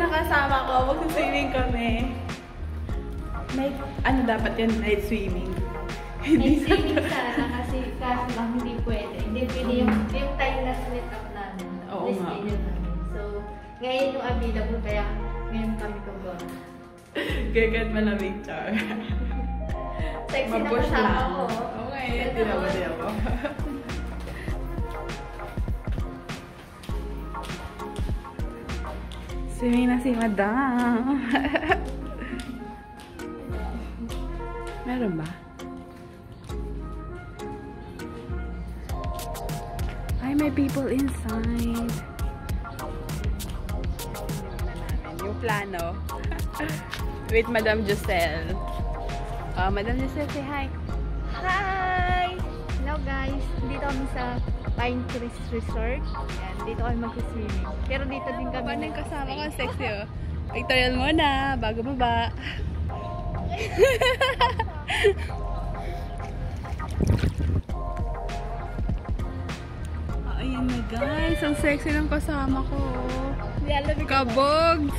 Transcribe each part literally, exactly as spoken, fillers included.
na kasama ko. Mag-swimming kami. Night, ano dapat yun? Night swimming. Night swimming sana kasi kaso lang hindi pwede. Hindi pwede yung, yung time na split up namin. Oo nga. So, ngayon yung available kaya ngayon kami tugon. Gagat malamig, char. Sexy na Mag-push kasama lang. ko. Okay, hindi na ba din ako. Swimming na si Madam. Meron ba? Ay, may people inside. Yung plano. With Madam Giselle. Uh, Madam Giselle, say hi. Hi! Hello guys! Dito kami sa Pine Trees Resort. Yan, dito kami mag-swimming. Pero dito din kami. Paano yung kasama ko? Sexy oh. Pictorial muna, bago baba. Oh, ayan na guys. Ang sexy ng kasama ko. Kabogs!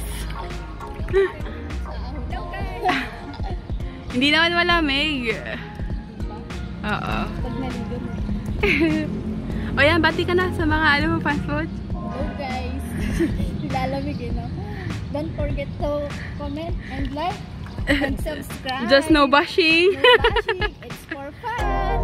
Hindi naman malamig. Oo. Pag naligo na. O yan, bati ka na sa mga ano mo, fast food. Hello guys! Nilalamig eh, no? Don't forget to comment and like and subscribe. Just no bashing. No bashing. It's for fun.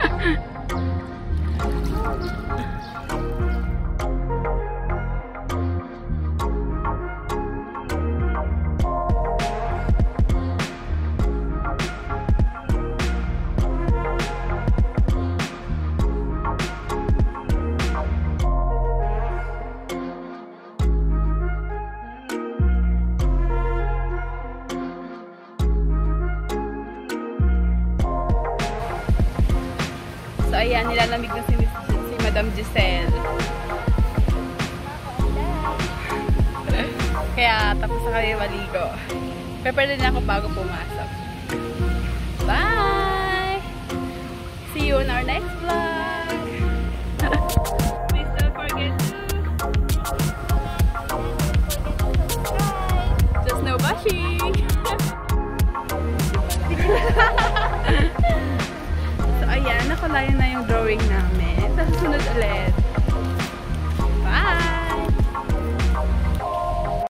So ayan, nilalamig na si, si Madam Giselle. Kaya tapos na kami maligo. Prepare din ako bago pumasok. Bye! See you in our next vlog! Please don't forget to just no bashing! So ayan, nakalayan na yung drawing namin. Sa susunod ulit.